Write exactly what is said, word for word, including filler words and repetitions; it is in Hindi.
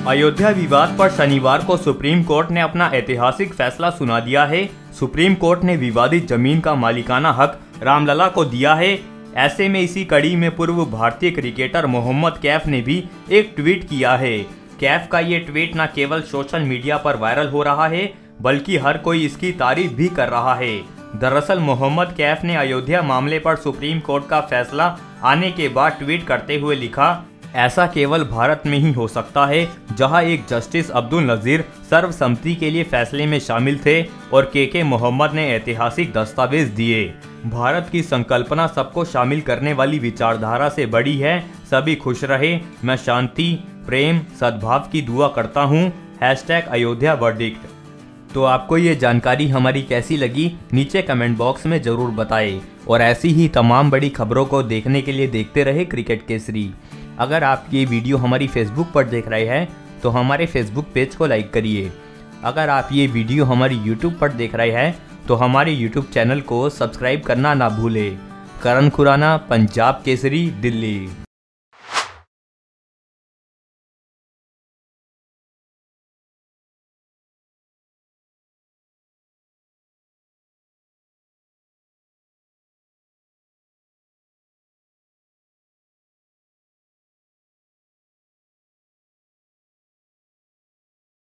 अयोध्या विवाद पर शनिवार को सुप्रीम कोर्ट ने अपना ऐतिहासिक फैसला सुना दिया है। सुप्रीम कोर्ट ने विवादित जमीन का मालिकाना हक रामलला को दिया है। ऐसे में इसी कड़ी में पूर्व भारतीय क्रिकेटर मोहम्मद कैफ ने भी एक ट्वीट किया है। कैफ का ये ट्वीट न केवल सोशल मीडिया पर वायरल हो रहा है, बल्कि हर कोई इसकी तारीफ भी कर रहा है। दरअसल मोहम्मद कैफ ने अयोध्या मामले पर सुप्रीम कोर्ट का फैसला आने के बाद ट्वीट करते हुए लिखा, ऐसा केवल भारत में ही हो सकता है, जहां एक जस्टिस अब्दुल नज़ीर सर्वसम्मति के लिए फैसले में शामिल थे और के के मोहम्मद ने ऐतिहासिक दस्तावेज दिए। भारत की संकल्पना सबको शामिल करने वाली विचारधारा से बड़ी है। सभी खुश रहे। मैं शांति, प्रेम, सद्भाव की दुआ करता हूँ। Hashtag Ayodhya verdict. तो आपको ये जानकारी हमारी कैसी लगी, नीचे कमेंट बॉक्स में ज़रूर बताएं और ऐसी ही तमाम बड़ी खबरों को देखने के लिए देखते रहे क्रिकेट केसरी। अगर आप ये वीडियो हमारी फेसबुक पर देख रहे हैं तो हमारे फेसबुक पेज को लाइक करिए। अगर आप ये वीडियो हमारी यूट्यूब पर देख रहे हैं तो हमारे यूट्यूब चैनल को सब्सक्राइब करना ना भूलें। करण खुराना, पंजाब केसरी, दिल्ली।